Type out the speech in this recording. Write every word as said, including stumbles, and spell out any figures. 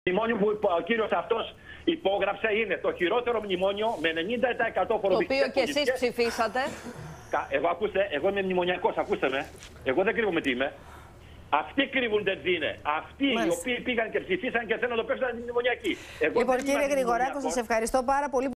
Το μνημόνιο που ο κύριος αυτός υπόγραψε είναι το χειρότερο μνημόνιο με ενενήντα τοις εκατό φορολογικές. Το οποίο και εσείς ψηφίσατε. Εγώ, ακούστε, εγώ είμαι μνημονιακός, ακούστε με. Εγώ δεν κρύβομαι τι είμαι. Αυτοί κρύβονται τι είναι. Αυτοί Μάλιστα. οι οποίοι πήγαν και ψηφίσαν και θέλουν να το παίξουν μνημονιακοί. Λοιπόν, κύριε Γρηγοράκο, σας ευχαριστώ πάρα πολύ.